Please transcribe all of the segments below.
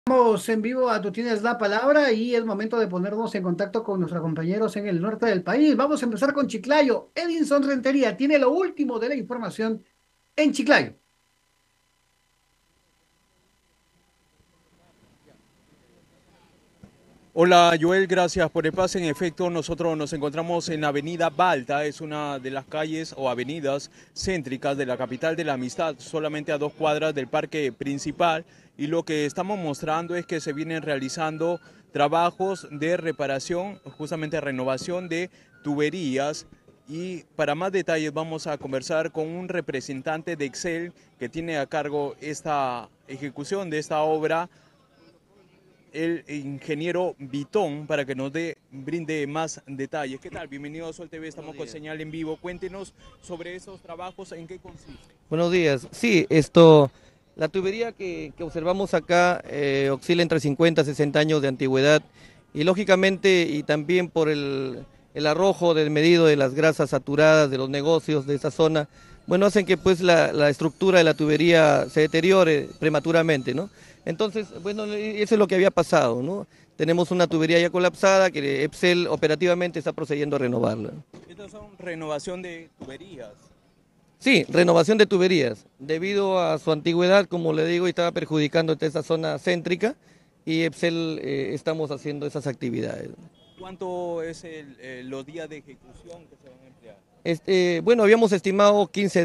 Estamos en vivo, tú tienes la palabra y es momento de ponernos en contacto con nuestros compañeros en el norte del país. Vamos a empezar con Chiclayo. Edinson Rentería tiene lo último de la información en Chiclayo. Hola Joel, gracias por el pase. En efecto, nosotros nos encontramos en Avenida Balta, es una de las calles o avenidas céntricas de la capital de la amistad, solamente a 2 cuadras del parque principal. Y lo que estamos mostrando es que se vienen realizando trabajos de reparación, justamente renovación de tuberías. Y para más detalles vamos a conversar con un representante de Excel que tiene a cargo esta ejecución de esta obra, el ingeniero Vitón, para que nos brinde más detalles. ¿Qué tal? Bienvenido a Sol TV, Buenos estamos con días. señal en vivo. Cuéntenos sobre esos trabajos, ¿en qué consiste? Buenos días. Sí, la tubería que observamos acá oscila entre 50 y 60 años de antigüedad y lógicamente y también por el arrojo del medido de las grasas saturadas de los negocios de esa zona, bueno, hacen que pues la estructura de la tubería se deteriore prematuramente, ¿no? Entonces, bueno, eso es lo que había pasado, ¿no? Tenemos una tubería ya colapsada que EPSEL operativamente está procediendo a renovarla. Estas son renovación de tuberías. Sí, renovación de tuberías. Debido a su antigüedad, como le digo, estaba perjudicando toda esa zona céntrica y EPSEL estamos haciendo esas actividades. ¿Cuánto es los días de ejecución que se van a emplear? Bueno, habíamos estimado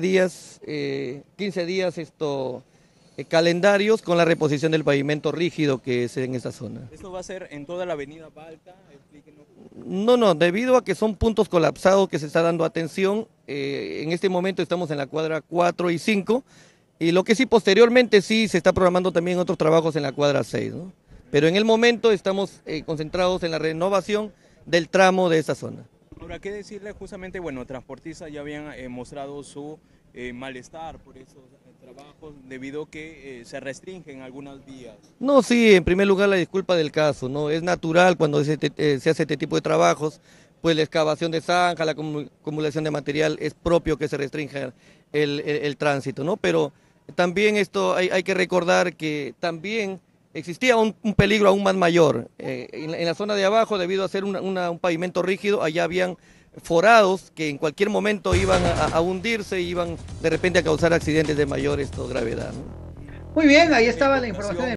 15 días calendarios con la reposición del pavimento rígido que es en esa zona. ¿Esto va a ser en toda la avenida Balta? Explíquenos. No, no, debido a que son puntos colapsados que se está dando atención, en este momento estamos en la cuadra 4 y 5, y lo que sí posteriormente sí se está programando también otros trabajos en la cuadra 6, ¿no? Pero en el momento estamos concentrados en la renovación del tramo de esa zona. Ahora, ¿qué decirle? Justamente, bueno, transportistas ya habían mostrado su malestar por esos trabajos debido a que se restringen algunas vías. No, sí, en primer lugar la disculpa del caso, ¿no? Es natural cuando se hace este tipo de trabajos, pues la excavación de zanja, la acumulación de material, es propio que se restrinja el tránsito, ¿no? Pero también esto hay que recordar que también existía un peligro aún más mayor. En la zona de abajo, debido a ser un pavimento rígido, allá habían forados que en cualquier momento iban a hundirse y iban de repente a causar accidentes de mayor gravedad, ¿no? Muy bien, ahí De estaba la información. coordinación